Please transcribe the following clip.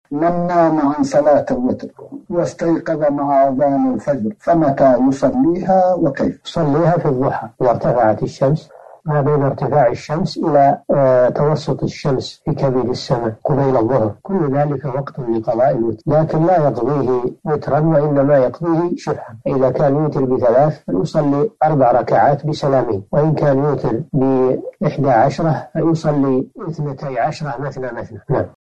من نام عن صلاة الوتر واستيقظ مع أذان الفجر فمتى يصليها وكيف؟ يصليها في الضحى إذا ارتفعت الشمس، ما بين ارتفاع الشمس إلى توسط الشمس في كبد السماء قبيل الظهر، كل ذلك وقت لقضاء الوتر، لكن لا يقضيه وترا وإنما يقضيه شفعا. إذا كان يوتر ب3 فيصلي 4 ركعات بسلامين، وإن كان يوتر ب11 فيصلي 12 مثنى مثنى. نعم.